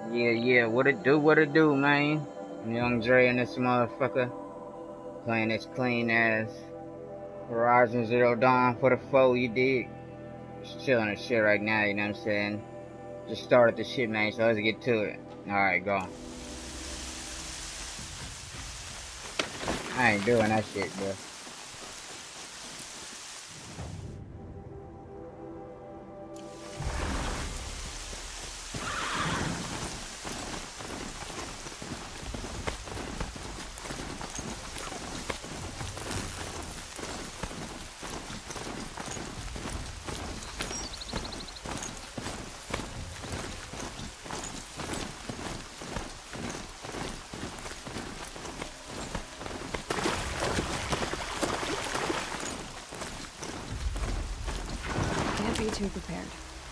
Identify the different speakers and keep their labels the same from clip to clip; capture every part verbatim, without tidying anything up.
Speaker 1: Yeah, yeah, what it do, what it do, man? Young Dre and this motherfucker playing this clean ass Horizon Zero Dawn for the foe, you dig? Just chilling and shit right now, you know what I'm saying? Just started the shit, man, so let's get to it. Alright, go. I ain't doing that shit, bro.
Speaker 2: Can't be too prepared.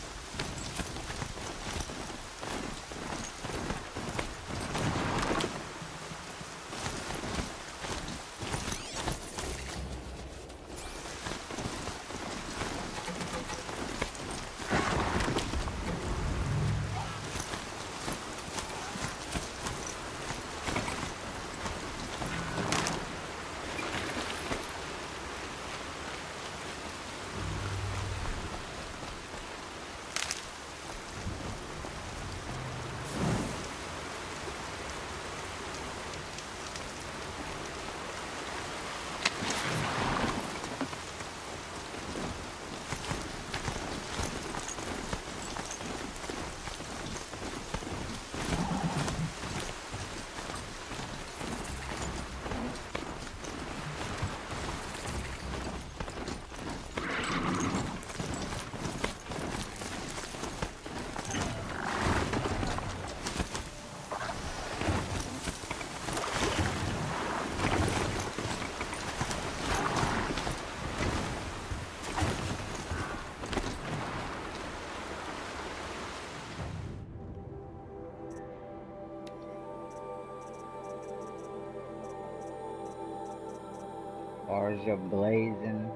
Speaker 1: Bars are blazing.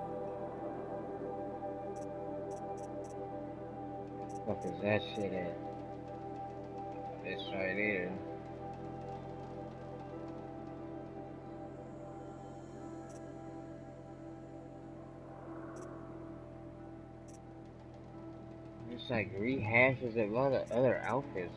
Speaker 1: Fuck is that shit at? It's right here. It's like rehashes of other other outfits.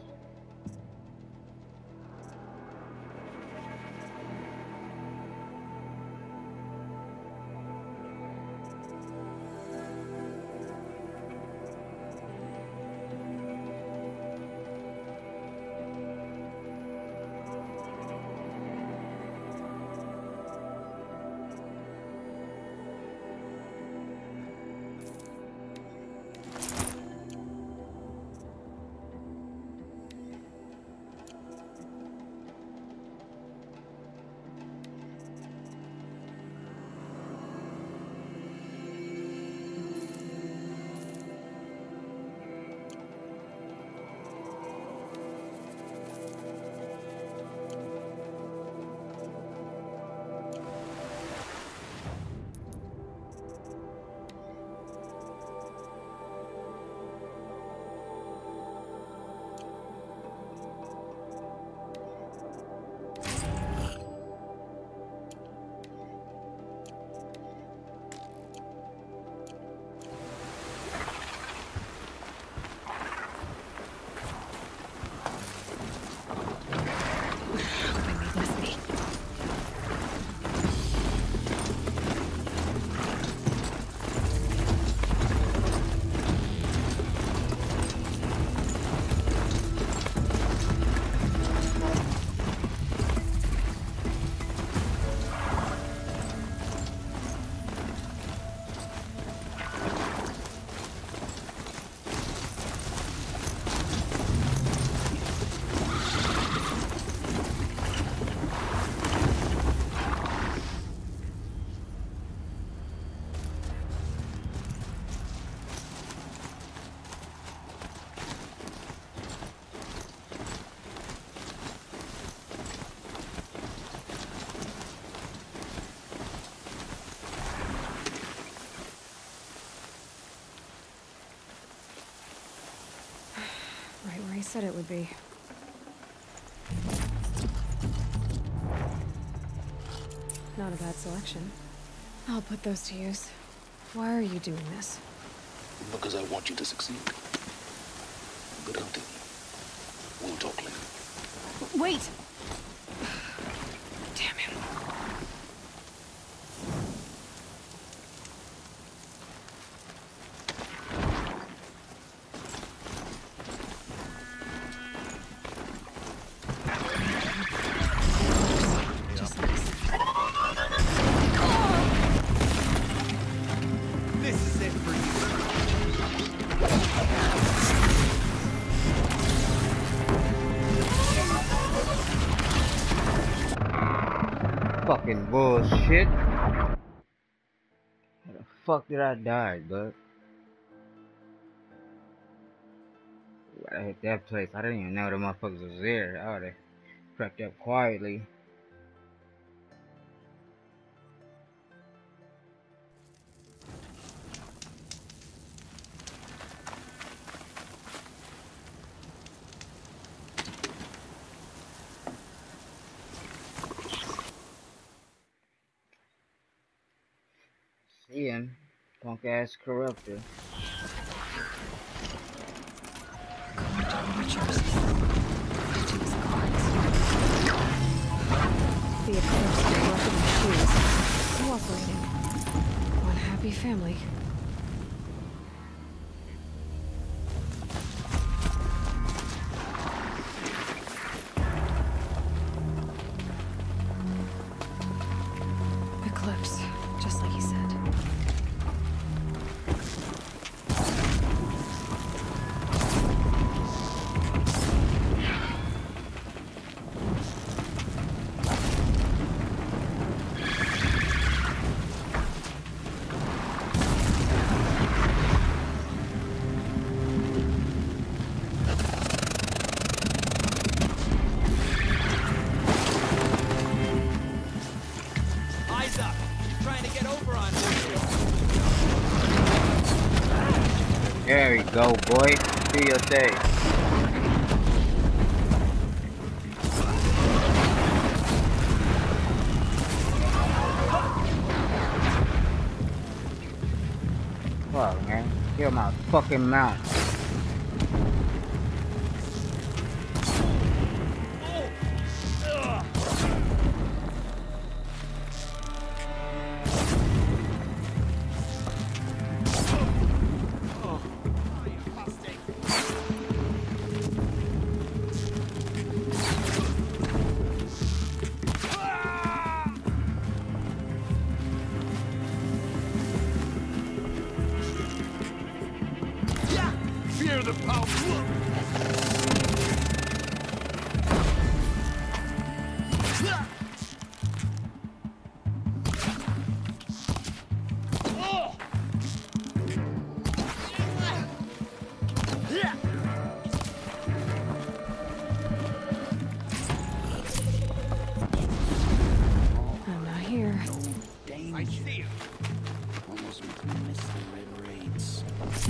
Speaker 2: Right where he said it would be. Not a bad selection. I'll put those to use. Why are you doing this?
Speaker 3: Because I want you to succeed. Good hunting. We'll talk later.
Speaker 2: Wait! Damn him. Just like I said.
Speaker 4: This is it for you.
Speaker 1: Fucking bullshit. How the fuck did I die, bud? I hit that place. I didn't even know the motherfuckers was there. I would've crept up quietly. See him, punk ass corruptor.
Speaker 2: Watchers. These guards. The Eclipse corrupted my shoes. Cooperating. One happy family. Eclipse, just like he said.
Speaker 4: Eyes up. He's trying to get over on me.
Speaker 1: There we go, boy. Do your thing. Fuck, man. Kill my fucking mount.
Speaker 4: Fear the power.
Speaker 2: I'm not here.
Speaker 4: I see him.
Speaker 3: Almost missed the red raids.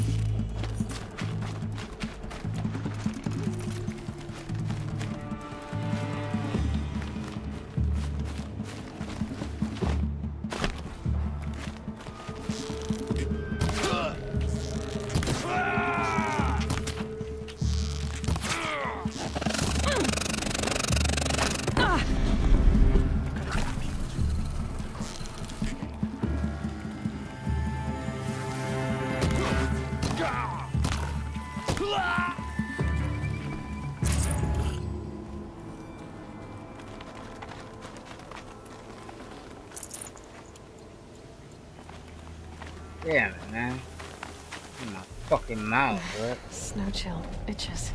Speaker 1: Damn it, man. In my fucking mouth, bro.
Speaker 2: Snow chill. Itches.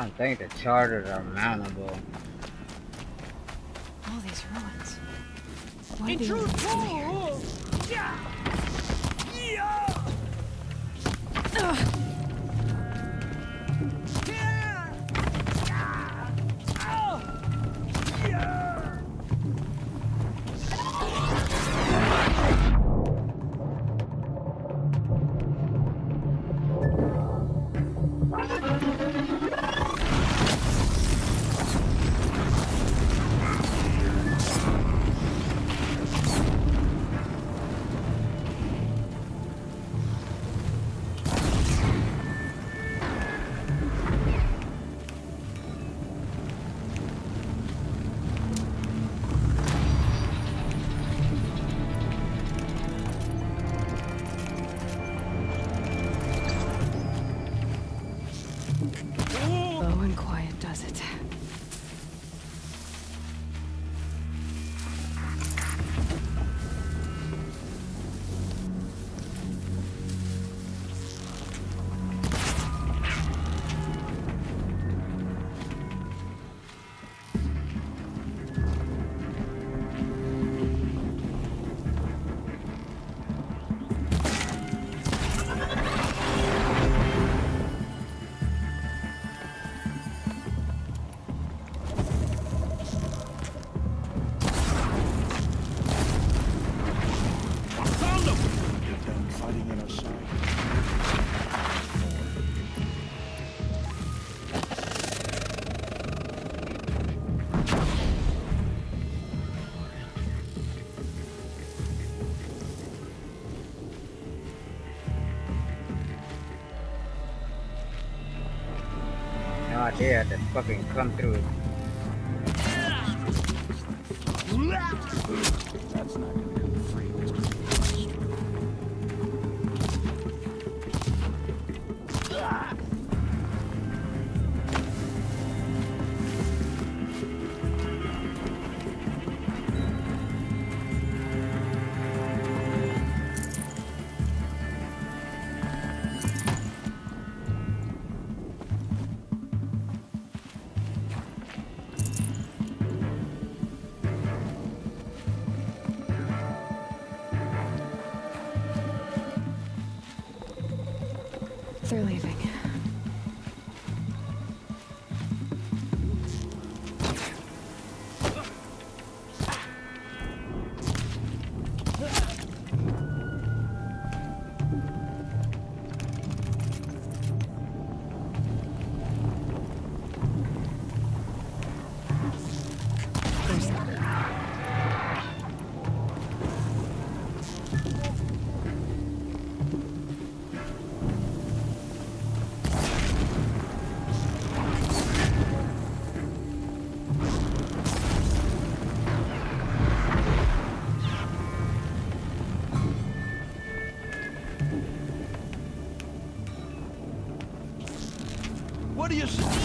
Speaker 1: don't think the chargers are mountable.
Speaker 2: All these ruins. What are they even doing here? Ugh. Low and quiet does it.
Speaker 1: No idea to fucking come through.
Speaker 3: That's not gonna come free.
Speaker 2: They're leaving. There's them.
Speaker 4: What do you say?